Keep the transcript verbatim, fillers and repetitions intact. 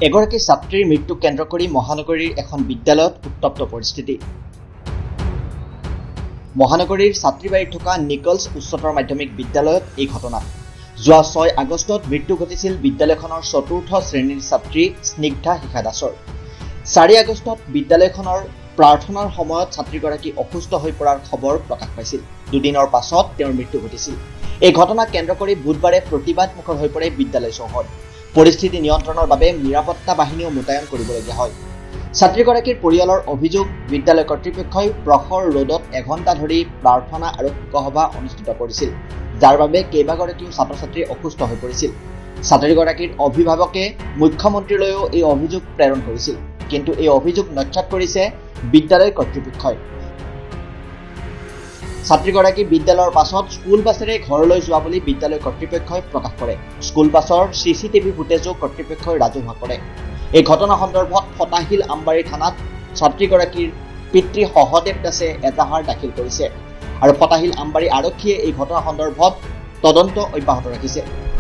এগৰাকী ছাত্ৰীৰ মৃত্যুক কেন্দ্ৰ কৰি মহানগৰীৰ এখন বিদ্যালয়ত উত্তপ্ত পৰিস্থিতি। মহানগৰীৰ ছাত্ৰীবাৰীত থকা নিকলছ উচ্চতৰ মাধ্যমিক বিদ্যালয়ত এই ঘটনা। যোৱা ছয় আগষ্টত মৃত্যু ঘটিছিল বিদ্যালয়খনৰ চতুৰ্থ শ্ৰেণীৰ ছাত্ৰী স্নিগ্ধা শিখা দাসৰ। চাৰি আগষ্টত বিদ্যালয়খনৰ প্ৰাৰ্থনাৰ সময়ত ছাত্ৰীগৰাকী অসুস্থ হৈ পৰাৰ খবৰ প্ৰকাশ পাইছিল। দুদিনৰ পাছত তেওঁৰ মৃত্যু ঘটিছিল। এই ঘটনাক কেন্দ্ৰ কৰি বুধবাৰে প্ৰতিবাদমুখৰ হৈ পৰে বিদ্যালয় চৌহদ। পৰিস্থিতি নিয়ন্ত্ৰণৰ বাবে নিৰাপত্তা বাহিনীও মোতায়েন কৰিবলগীয়া হয়। ছাত্ৰীগৰাকীৰ পৰিয়ালৰ অভিযোগ, বিদ্যালয় কৰ্তৃপক্ষই প্ৰখৰ ৰ'দত এঘণ্টা ধৰি প্ৰাৰ্থনা আৰু শোকসভা অনুষ্ঠিত কৰিছিল, যাৰ বাবে কেইবাগৰাকীও ছাত্ৰ ছাত্ৰী অসুস্থ হৈ পৰিছিল। ছাত্ৰীগৰাকীৰ অভিভাৱকে মুখ্যমন্ত্ৰীলৈও এই অভিযোগ প্ৰেৰণ কৰিছিল, কিন্তু এই অভিযোগ নস্যাৎ কৰিছে বিদ্যালয় কৰ্তৃপক্ষই। ছাত্ৰীগৰাকী বিদ্যালয়ৰ পাছত স্কুল বাছেৰে ঘৰলৈ যোৱা বুলি বিদ্যালয় কৰ্তৃপক্ষই প্ৰকাশ কৰে। স্কুল বাছৰ চি চি টিভি ফুটেজো কৰ্তৃপক্ষই ৰাজহুৱা কৰে। এই ঘটনা সন্দৰ্ভত ফটাহিল আমবাৰী থানাত ছাত্ৰীগৰাকীৰ পিতৃ সহদেৱ দাসে এজাহাৰ দাখিল কৰিছে আৰু ফটাহিল আমবাৰী আৰক্ষীয়ে এই ঘটনা সন্দৰ্ভত তদন্ত অব্যাহত ৰাখিছে।